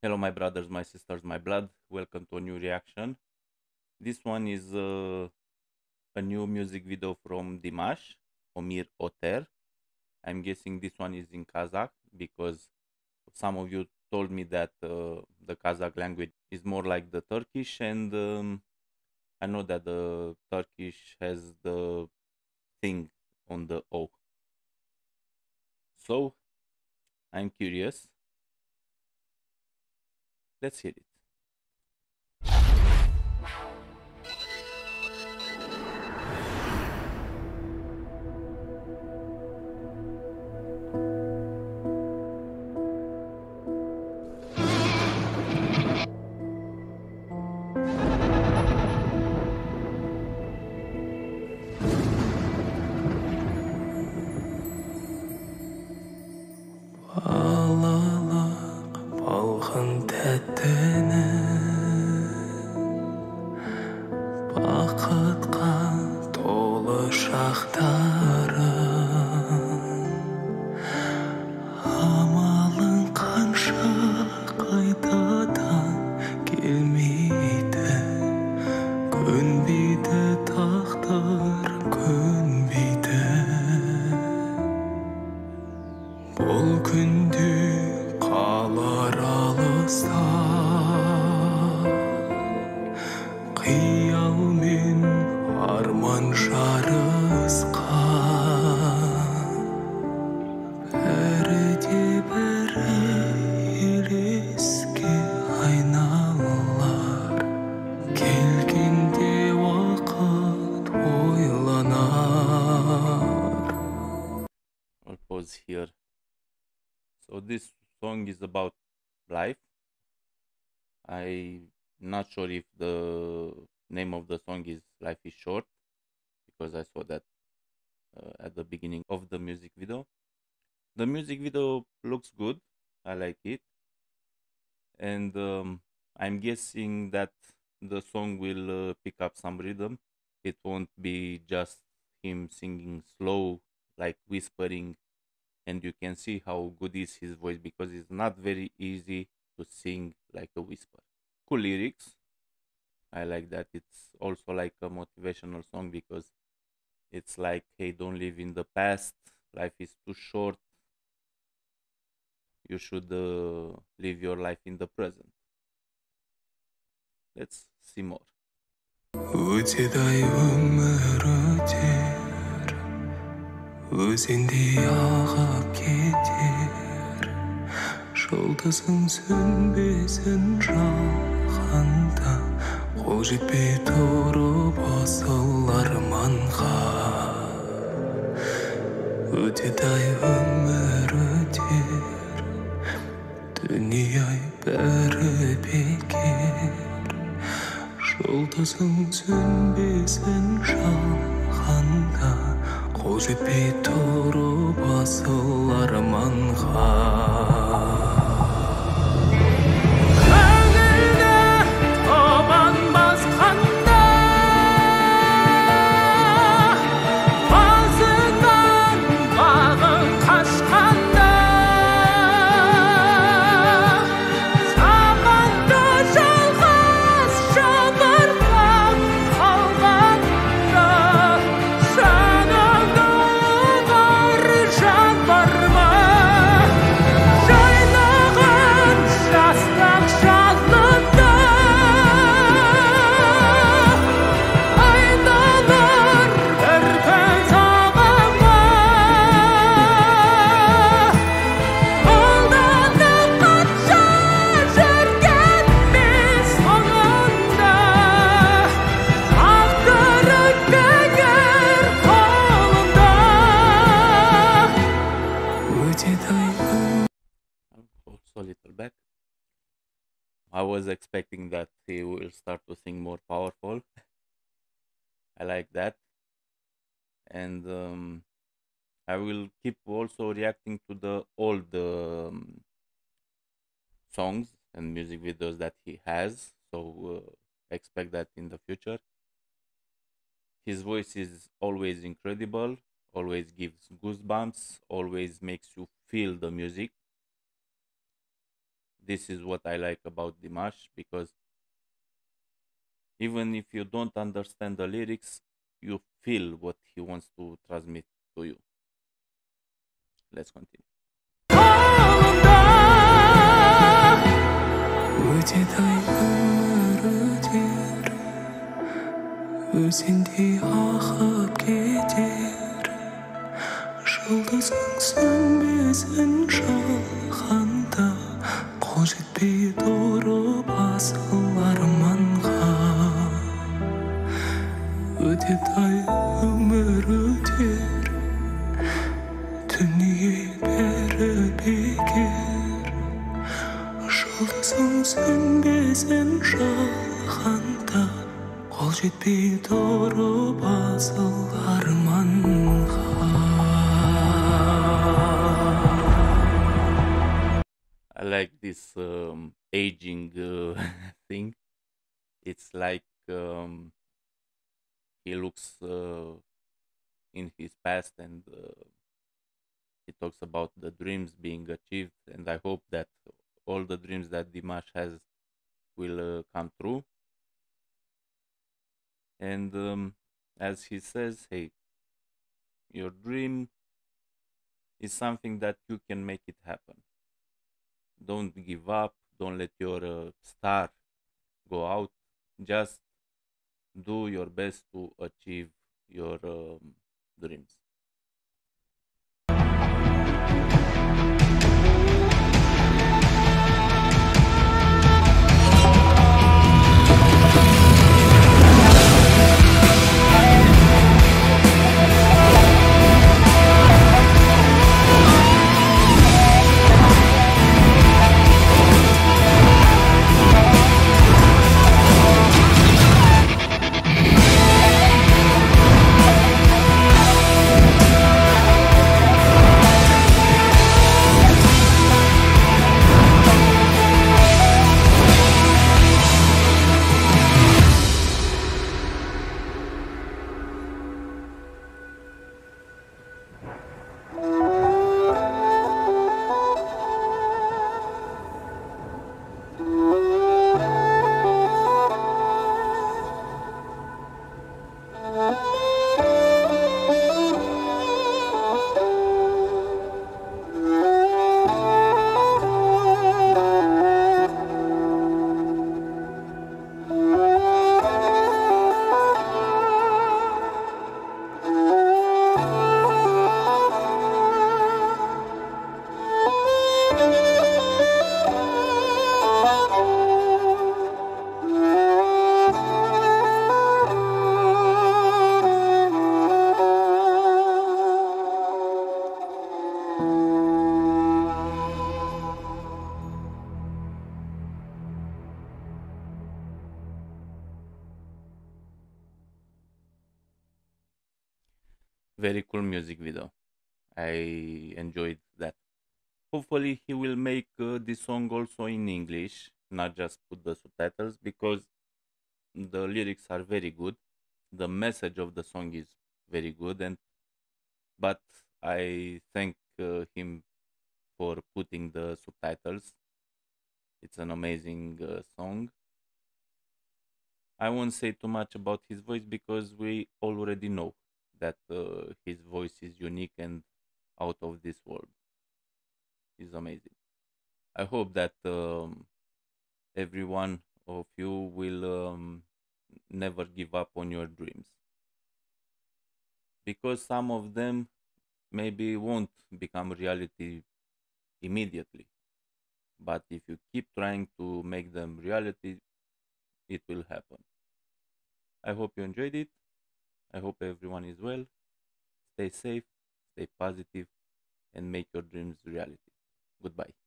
Hello, my brothers, my sisters, my blood. Welcome to a new reaction. This one is a new music video from Dimash, Omir Oter. I'm guessing this one is in Kazakh because some of you told me that the Kazakh language is more like the Turkish, and I know that the Turkish has the thing on the O. So I'm curious. Let's hear it. Балалық балғын тәттіні бақытқа толы шақтары амалың қанша қайтадан келмейді көнбейді тағдыр көнбейді бұл күнде қалар алыста қиял мен арман жарысқан бәрі де бәрі елеске айналар келгенде уақыт ойланар. I'll pause here. So this song is about life. I'm not sure if the name of the song is Life is Short, because I saw that at the beginning of the music video. The music video looks good. I like it. And I'm guessing that the song will pick up some rhythm. It won't be just him singing slow, like whispering, and you can see how good is his voice because it's not very easy to sing like a whisper. Cool lyrics. I like that. It's also like a motivational song because it's like, hey, don't live in the past. Life is too short. You should live your life in the present. Let's see more. Өтеді-ай өмір өтер өзендей ағып кетер жұлдызың сөнбесін жаһанда қол жетпей тұрып асыл арманға өтеді-ай өмір өтер дүние-ай бәрі бекер жұлдызың сөнбесін жаһанда қол жетпей тұрып асыл арманға көңілді табан басқанда басынан бағың қашқанда заманды жалғыз жабырқап қалғанда жаныңда бар жан бар ма жайнаған жастық жалында айналар іркіл сағыма қолданып қанша жүргенмен соңында тағдырың егер қолында өтеді-ай Also a little back. I was expecting that he will start to sing more powerful. I like that. And I will keep also reacting to the old songs and music videos that he has. So expect that in the future. His voice is always incredible, always gives goosebumps, always makes you feel the music. This is what I like about Dimash, because even if you don't understand the lyrics, you feel what he wants to transmit to you. Let's continue. Өзендей ағып кетер жұлдызың сөнбесін шалғанда қол жетпей тұрып асыл арманға өтеді-ай өмір өтер дүние бәрі бекер жұлдызың сөнбесін шалғанда қол жетпей тұрып асыл арманға. I like this aging thing. It's like he looks in his past, and he talks about the dreams being achieved, and I hope that all the dreams that Dimash has will come true. And as he says, hey, your dream is something that you can make it happen. Don't give up. Don't let your star go out. Just do your best to achieve your dreams. Very cool music video. I enjoyed that. Hopefully, he will make this song also in English, not just put the subtitles, because the lyrics are very good. The message of the song is very good, and but I thank him for putting the subtitles. It's an amazing song. I won't say too much about his voice because we already know that his voice is unique and out of this world. It's amazing. I hope that every one of you will never give up on your dreams, because some of them maybe won't become reality immediately, but if you keep trying to make them reality, it will happen. I hope you enjoyed it. I hope everyone is well. Stay safe, stay positive, and make your dreams reality. Goodbye.